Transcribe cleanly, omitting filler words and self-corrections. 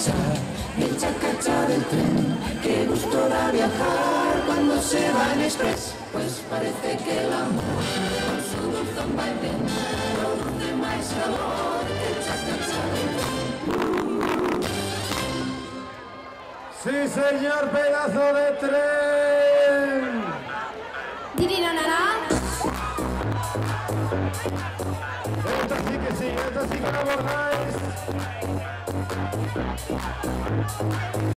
cha-cha-cha, el cha-cha-cha del tren. Qué gusto da viajar cuando se va en express, pues parece que el amor con su dulzón vaivén produce más calor que el cha-cha-cha del tren. Sí, señor, pedazo de tren. Dirirarara. Esta sí que sí, esta sí que la abordáis.